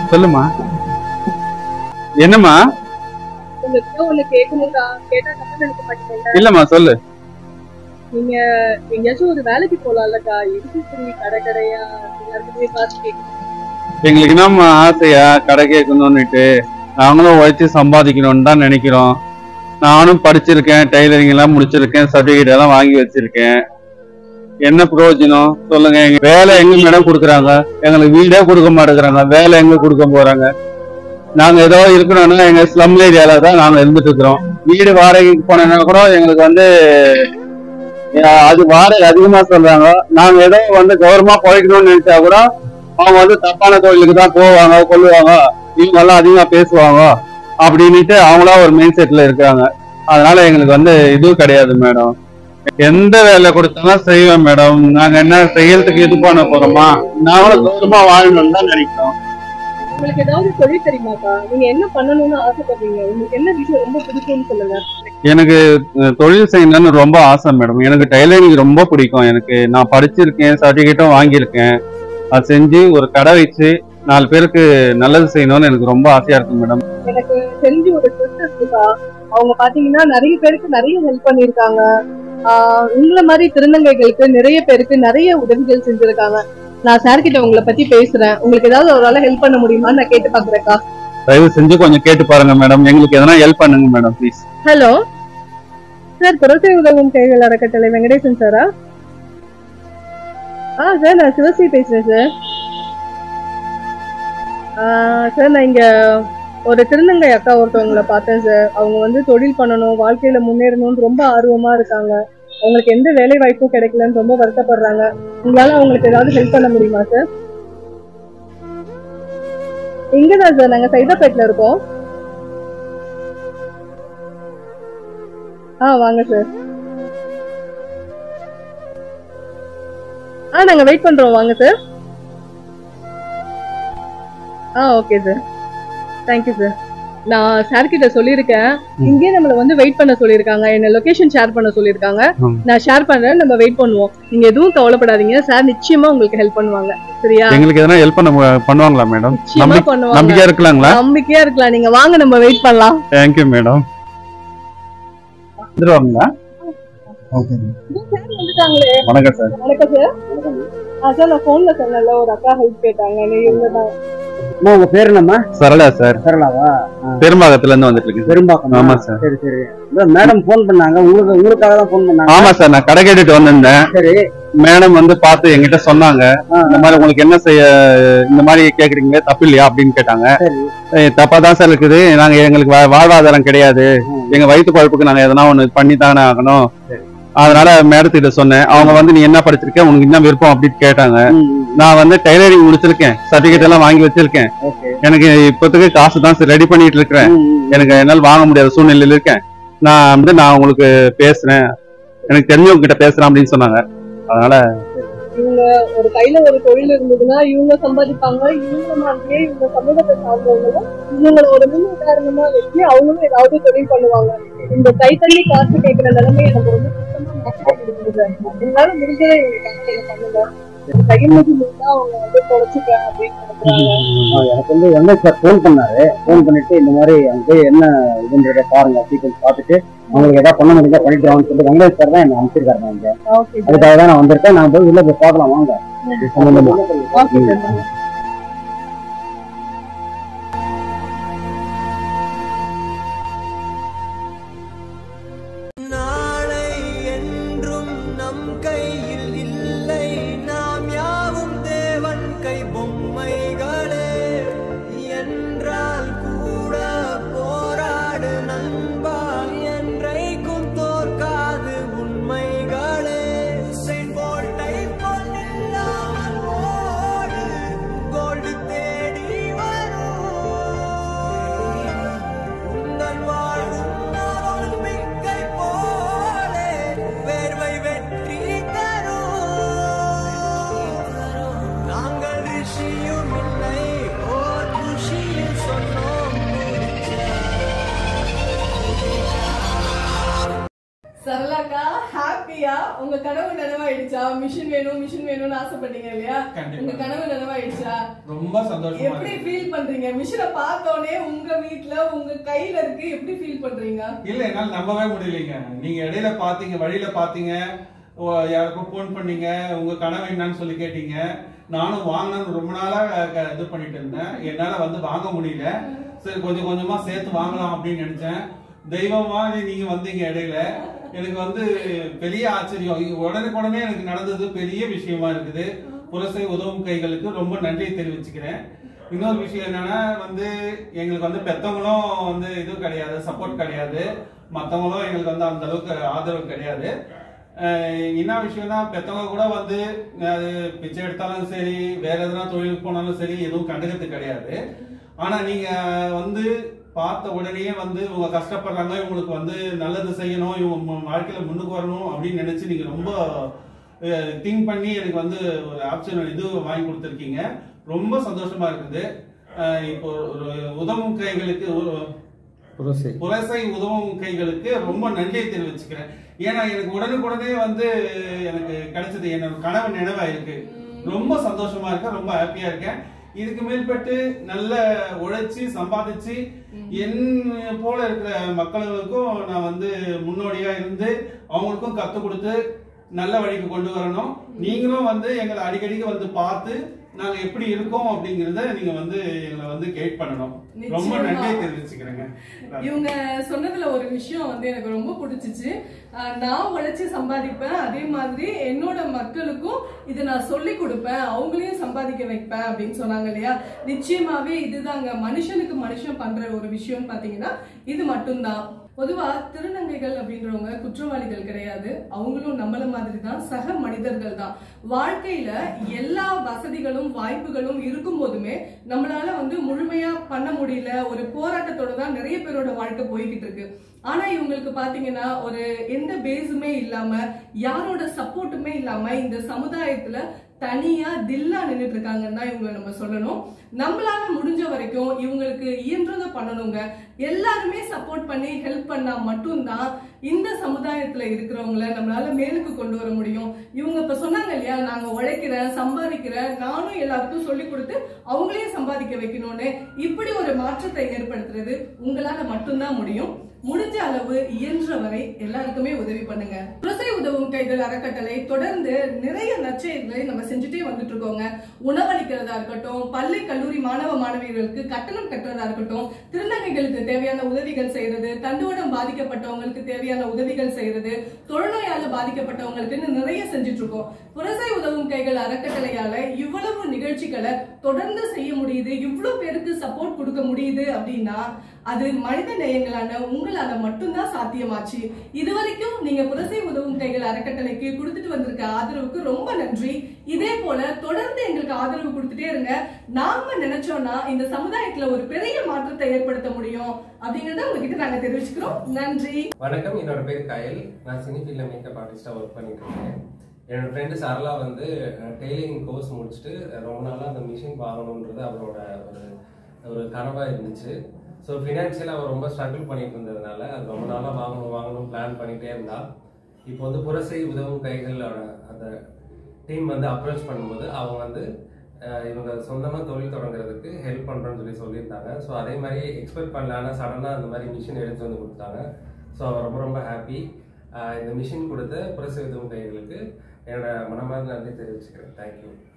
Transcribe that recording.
சொல்லுமா. என்னம்மா? இல்லம்மா சொல்லு. நீங்க எங்கேயாச்சும் ஒரு வேலைக்கு போலாம்லக்கா, எதுக்கு கடை கடையா எங்களுக்கு என்னம்மா ஆசையா கடை கேட்கணும்னுட்டு, நாங்களும் உழைச்சி சம்பாதிக்கணும்னு தான் நினைக்கிறோம். நானும் படிச்சிருக்கேன், டைலரிங் எல்லாம் முடிச்சிருக்கேன், சர்டிபிகேட் எல்லாம் வாங்கி வச்சிருக்கேன். என்ன பிரயோஜனம் சொல்லுங்க? எங்க வேலை எங்க மேடம் கொடுக்குறாங்க? எங்களுக்கு வீடே கொடுக்க மாட்டேங்கிறாங்க, வேலை எங்க கொடுக்க போறாங்க? நாங்க ஏதோ இருக்கிறோம்னா எங்க ஸ்லம் ஏரியால தான் நாங்க இருந்துட்டு இருக்கிறோம். வீடு வாடகைக்கு போனோம்னா கூட எங்களுக்கு அது வாடகை அதிகமா சொல்றாங்க. நாங்க ஏதோ கௌரவமா பொழைக்கணும்னு நினைச்சா கூட அவங்க தப்பான தொழிலுக்கு தான் போவாங்க, கொள்ளுவாங்க, இவங்க எல்லாம் அதிகமா பேசுவாங்க அப்படின்னுட்டு அவங்களா ஒரு மைண்ட் செட்ல இருக்காங்க. அதனால எங்களுக்கு இதுவும் கிடையாது மேடம். எந்த வேலை கொடுத்தாலும் செய்வேன் மேடம். நாங்க என்ன செய்யறதுக்கு இது பண்ண போறோமா? நாங்களும் கௌரவமா வாழணும்னு தான் நினைக்கிறோம். உங்களுக்கு ஏதாவது தொழில் தெரியுமாக்கா? நீங்க என்ன பண்ணணும்னு ஆசைப்படுறீங்க? உங்களுக்கு என்ன விஷயம் ரொம்ப பிடிக்கும்னு சொல்லுங்க. எனக்கு தொழில் செய்யணும்னு ரொம்ப ஆசை மேடம். எனக்கு டைலரிங் ரொம்ப பிடிக்கும். நான் படிச்சிருக்கேன், சர்டிபிகேட்டும் வாங்கியிருக்கேன். அது செஞ்சு ஒரு கடை வச்சு 4 பேருக்கு நல்லது செய்யணும்னு எனக்கு ரொம்ப ஆசையா இருக்கு மேடம். எனக்கு தெரிஞ்சு ஒரு சிஸ்டர்ஸ்க்கா, அவங்க பாத்தீங்கன்னா நிறைய பேருக்கு நிறைய ஹெல்ப் பண்ணிருக்காங்க. உங்களை மாதிரி திருநங்கைகளுக்கு நிறைய பேருக்கு நிறைய உதவிகள் செஞ்சிருக்காங்க. நான் சார் கிட்ட உங்களை பத்தி பேசுறேன். உங்களுக்கு ஏதாவது ஒரு ஆள ஹெல்ப் பண்ண முடியுமான்னு நான் கேட்டு பாக்குறேன்க்கா. தயவு செஞ்சு கொஞ்சம் கேட்டு பாருங்க மேடம். எங்களுக்கு எதனா ஹெல்ப் பண்ணுங்க மேடம் ப்ளீஸ். ஹலோ சார், புரட்சி உதவும் கைகள் அறக்கட்டளை வெங்கடேசன் சாரா? சார், நான் சிவஸ்ரீ பேசுறேன் சார். சார், நான் இங்க ஒரு திருநங்கை அக்கா ஒருத்தவங்களை பார்த்தேன் சார். அவங்க தொழில் பண்ணணும், வாழ்க்கையில முன்னேறணும்னு ரொம்ப ஆர்வமா இருக்காங்க. அவங்களுக்கு எந்த வேலை வாய்ப்பும் கிடைக்கலன்னு ரொம்ப வருத்தப்படுறாங்க. உங்களால அவங்களுக்கு ஏதாவது ஹெல்ப் பண்ண முடியுமா சார்? இங்கதான் சார், நாங்க சைதாப்பேட்ல இருக்கோம். வாங்க சார். நாங்க வெயிட் பண்றோம், வாங்க sir. Okay sir, thank you sir. நான் சார் கிட்ட சொல்லியிருக்கேன், இங்கே நம்மள வெயிட் பண்ண சொல்லியிருக்காங்க. என்ன லொகேஷன் ஷேர் பண்ண சொல்லியிருக்காங்க. நான் ஷேர் பண்றேன், நம்ம வெயிட் பண்ணுவோம். நீங்க எதுவும் கவலைப்படாதீங்க, சார் நிச்சயமா உங்களுக்கு ஹெல்ப் பண்ணுவாங்க. சரியா? எங்களுக்கு எதனா ஹெல்ப் பண்ணுவாங்களா மேடம்? நிச்சயமா பண்ணுவாங்க. நம்பிக்கையா இருக்கலாங்களா? நம்பிக்கையா இருக்கலாம். நீங்க வாங்க, நம்ம வெயிட் பண்ணலாம். Thank you madam. வந்துருவாங்களா? ஓகே. வந்துட்டாங்களே. வணக்கம் சார். வணக்கம் சார். சார், நான் போன்ல சொன்னல ஒரு அக்கா ஹெல்ப் கேட்டாங்க. இவங்கதான். உங்க பேர் என்னம்மா? சரளா சார். சரளாவா? பெரும்பாக்கத்துல இருந்து வந்துட்டு இருக்கேன். பெரும்பாக்கம். ஆமா சார். சரி சரி. மேடம் போன் பண்ணாங்க, உங்களுக்காக தான் போன் பண்ணாங்க. ஆமா சார், நான் கடை கேட்டுட்டு வந்திருந்தேன். சரி. மேடம் பார்த்து என்கிட்ட சொன்னாங்க, இந்த மாதிரி உங்களுக்கு என்ன செய்ய இந்த மாதிரி கேக்குறீங்க, தப்பு இல்லையா அப்படின்னு கேட்டாங்க. தப்பா தான் சார் இருக்குது. எங்களுக்கு வாழ்வாதாரம் கிடையாது, எங்க வயிற்று பழப்புக்கு நாங்க எதனா ஒண்ணு பண்ணித்தானே ஆகணும். அதனால மேடத்திட்ட சொன்னேன். அவங்க நீ என்ன படிச்சிருக்க, உனக்கு என்ன விருப்பம் அப்படின்னு கேட்டாங்க. நான் டைலரிங் முடிச்சிருக்கேன், சர்டிபிகேட் எல்லாம் வாங்கி வச்சிருக்கேன். எனக்கு இப்போதைக்கு காசு தான் ரெடி பண்ணிட்டு இருக்கிறேன். எனக்கு என்னால வாங்க முடியாத சூழ்நிலையில இருக்கேன். நான் உங்களுக்கு பேசுறேன், எனக்கு தெரிஞ்சவங்க கிட்ட பேசுறேன் அப்படின்னு சொன்னாங்க. அதனால இவங்க ஒரு கையில ஒரு தொழில் இருந்ததுன்னா இவங்க சம்பாதிப்பாங்க. இவங்க மாதிரியே இவங்க சமூகத்தை சார்ந்தவங்களும் இவங்களை ஒரு முன் உதாரணமா வச்சு அவங்களும் ஏதாவது தொழில் பண்ணுவாங்க. இந்த கை தள்ளி காசு கேட்கிற நிலைமையை நம்ம ரொம்ப சுத்தமா மாற்றி எங்களால முடிஞ்சதை இவங்க பண்ணுங்க. கையெழுத்து இருந்தா அவங்க தொலைச்சுக்க அப்படின்னு நினைக்கிறாங்க. எனக்கு எம்எஸ் சார் போன் பண்ணாரு. போன் பண்ணிட்டு இந்த மாதிரி அங்கே என்ன இதுன்றத பாருங்க அப்படின்னு பார்த்துட்டு அவங்களுக்கு ஏதாவது பண்ண முடிஞ்சா பண்ணிட்டு சொல்லிட்டு வெங்கடேஷ் சார் தான் என்ன அனுப்பிச்சிருக்காரு. இங்க அதுக்காக தான் நான் வந்திருக்கேன். நான் போய் உள்ள போய் பார்க்கலாம் வாங்க. சரளாக்கா, ஹாப்பி இல்லையா உங்க கனவு நனவாயிடுச்சா? மிஷின் வேணும்னு ஆசைப்பட்டீங்க இல்லையா? உங்க கனவு நனவாயிடுச்சா? ரொம்ப சந்தோஷமா. எப்படி ஃபீல் பண்றீங்க? மிஷினை பார்த்தோனே உங்க வீட்ல உங்க கையில இருக்கு, எப்படி ஃபீல் பண்றீங்க? இல்ல என்னால நம்பவே முடியலைங்க. நீங்க இடையில பாத்தீங்க, வழியில பாத்தீங்க, யாருக்கும் போன் பண்ணீங்க, உங்க கனவு என்னன்னு சொல்லி கேட்டீங்க. நானும் வாங்கணும்னு ரொம்ப நாளா இது பண்ணிட்டு இருந்தேன். என்னால வந்து வாங்க முடியல. சரி கொஞ்சம் கொஞ்சமா சேர்த்து வாங்கலாம் அப்படின்னு நினைச்சேன். தெய்வமா நீங்க வந்தீங்க இடையில. எனக்கு வந்து பெரிய ஆச்சரியம். உடனே எனக்கு நடந்தது பெரிய விஷயமா இருக்குது. புரசை உதவும் கைகளுக்கு ரொம்ப நன்றியை தெரிவிச்சுக்கிறேன். இன்னொரு விஷயம் என்னன்னா வந்து எங்களுக்கு வந்து பெத்தவங்களும் வந்து இது கிடையாது, சப்போர்ட் கிடையாது. மத்தவங்களும் எங்களுக்கு வந்து அந்த அளவுக்கு ஆதரவு கிடையாது. என்ன விஷயம்னா பெத்தவங்க கூட வந்து பிச்சை எடுத்தாலும் சரி, வேற எதனா தொழிலுக்கு போனாலும் சரி, எதுவும் கண்டுக்கிறது கிடையாது. ஆனா நீங்க வந்து பார்த்த உடனே வந்து இவங்க கஷ்டப்படுறாங்க, இவங்களுக்கு வந்து நல்லது செய்யணும், இவங்க வாழ்க்கையில முன்னுக்கு வரணும் அப்படின்னு நினைச்சு நீங்க ரொம்ப திங்க் பண்ணி எனக்கு வந்து ஒரு ஆப்ஷன் இது வாங்கி கொடுத்துருக்கீங்க. ரொம்ப சந்தோஷமா இருக்குது. இப்போ ஒரு உதவும் கைகளுக்கு, புரசை உதவும் கைகளுக்கு ரொம்ப நன்றியை தெரிவிச்சுக்கிறேன். ஏன்னா எனக்கு உடனுக்குடனே வந்து எனக்கு கிடைச்சது என்னோட கனவு நினைவா இருக்கு. ரொம்ப சந்தோஷமா இருக்கேன், ரொம்ப ஹாப்பியா இருக்கேன். இதுக்கு மேற்பட்டு நல்ல உழைச்சி சம்பாதிச்சு என் போல இருக்கிற மக்களுக்கும் நான் வந்து முன்னோடியா இருந்து அவங்களுக்கும் கத்து கொடுத்து நல்ல வழிக்கு கொண்டு வரணும். நீங்களும் வந்து எங்களை அடிக்கடிக்கு வந்து பார்த்து நாங்க எப்படி இருக்கோம் அப்படிங்கறத நீங்க வந்து எங்களை வந்து கைட் பண்ணணும். ரொம்ப நன்றியை தெரிவிச்சுக்கிறேங்க. இவங்க சொன்னதுல ஒரு விஷயம் வந்து எனக்கு ரொம்ப பிடிச்சிச்சு. நான் உழைச்சு சம்பாதிப்பேன், அதே மாதிரி என்னோட மக்களுக்கும் இதை நான் சொல்லி கொடுப்பேன், அவங்களையும் சம்பாதிக்க வைப்பேன் அப்படின்னு சொன்னாங்க இல்லையா? நிச்சயமாவே இதுதாங்க மனுஷனுக்கு மனுஷன் பண்ற ஒரு விஷயம். பாத்தீங்கன்னா இது மட்டும்தான். பொதுவா திருநங்கைகள் அப்படின்றவங்க குற்றவாளிகள் கிடையாது. அவங்களும் நம்மள மாதிரி தான், சக மனிதர்கள் தான். வாழ்க்கையில எல்லா வசதிகளும் வாய்ப்புகளும் இருக்கும் போதுமே நம்மளால வந்து முழுமையா பண்ண முடியல. ஒரு போராட்டத்தோட தான் நிறைய பேரோட வாழ்க்கை போய்கிட்டு இருக்கு. ஆனா இவங்களுக்கு பாத்தீங்கன்னா ஒரு எந்த பேஸுமே இல்லாம, யாரோட சப்போர்ட்டுமே இல்லாம இந்த சமுதாயத்துல தனியா தில்லா நின்றுட்டு இருக்காங்கன்னு தான் இவங்களை நம்ம சொல்லணும். நம்மளால முடிஞ்ச வரைக்கும் இவங்களுக்கு இயன்றதை பண்ணணுங்க. எல்லாருமே சப்போர்ட் பண்ணி ஹெல்ப் பண்ணா மட்டும்தான் இந்த சமுதாயத்துல இருக்கிறவங்கள நம்மளால மேலுக்கு கொண்டு வர முடியும். இவங்க இப்ப சொன்னாங்க இல்லையா, நாங்க உழைக்கிறேன், சம்பாதிக்கிறேன், நானும் எல்லாருக்கும் சொல்லி கொடுத்து அவங்களையும் சம்பாதிக்க வைக்கணும்னு. இப்படி ஒரு மாற்றத்தை ஏற்படுத்துறது உங்களால மட்டும்தான் முடியும். முடிஞ்ச அளவு இயன்ற வரை எல்லாருக்குமே உதவி பண்ணுங்க. புரசை உதவும் கைகள் அறக்கட்டளை தொடர்ந்து நிறைய நற்செயல்களை நம்ம செஞ்சுட்டே வந்துட்டு இருக்கோங்க. உணவளிக்கிறதா இருக்கட்டும், பள்ளி கல்லூரி மாணவ மாணவிகளுக்கு கட்டணம் கட்டுறதா இருக்கட்டும், திருநங்கைகளுக்கு தேவையான உதவிகள் செய்யறது, தண்டுவடம் பாதிக்கப்பட்டவங்களுக்கு தேவையான உதவிகள் செய்யறது, தொழுநோயால பாதிக்கப்பட்டவங்களுக்கு நிறைய செஞ்சுட்டு இருக்கோம். புரசை உதவும் கைகள் அறக்கட்டளையால இவ்வளவு நிகழ்ச்சிகளை தொடர்ந்து செய்ய முடியுது, இவ்வளவு பேருக்கு சப்போர்ட் கொடுக்க முடியுது அப்படின்னா அது மனித நேயங்களான உங்களால மட்டும்தான் சாத்தியமாச்சு. இதுவரைக்கும் நீங்க புரசை உதவும் கைகள் அறக்கட்டளைக்கு கொடுத்துட்டு வந்திருக்க ஆதரவுக்கு ரொம்ப நன்றி. இதே போல தொடர்ந்து எங்களுக்கு ஆதரவு கொடுத்துட்டே இருங்க. நாம நினைச்சோம்னா இந்த சமுதாயத்துல ஒரு பெரிய மாற்றத்தை ஏற்படுத்த முடியும் அப்படிங்கறத உங்ககிட்ட நாங்க தெரிவிச்சுக்கிறோம். நன்றி. வணக்கம், என்னோட பேர் கயல். நான் சினி ஃபீல்ட்ல மேக்கப் ஆர்டிஸ்டா ஒர்க் பண்ணிட்டு இருக்கேன். என்னோட ஃப்ரெண்டு சரளா வந்து டெய்லரிங் கோர்ஸ் முடிச்சுட்டு ரொம்ப நாளா அந்த மிஷின் வாங்கணுன்றது அவரோட ஒரு கனவா இருந்துச்சு. ஸோ ஃபினான்ஷியலாக அவர் ரொம்ப ஸ்ட்ரகிள் பண்ணிட்டு இருந்ததுனால அது ரொம்ப நாளாக வாங்கணும் பிளான் பண்ணிகிட்டே இருந்தா. இப்போ வந்து புரசை உதவும் கைகளோட அந்த டீம் வந்து அப்ரோச் பண்ணும்போது அவங்க வந்து இவங்க சொந்தமாக தொழில் தொடங்குறதுக்கு ஹெல்ப் பண்ணுறோன்னு சொல்லியிருந்தாங்க. ஸோ அதே மாதிரி எக்ஸ்பெக்ட் பண்ணல, ஆனால் சடனாக அந்த மாதிரி மிஷின் எடுத்து வந்து கொடுத்தாங்க. ஸோ அவர் ரொம்ப ரொம்ப ஹாப்பி. இந்த மிஷின் கொடுத்த புரசை உதவும் கைகளுக்கு என்னோட மனமார்ந்த நன்றி தெரிவிச்சுக்கிறேன். தேங்க்யூ.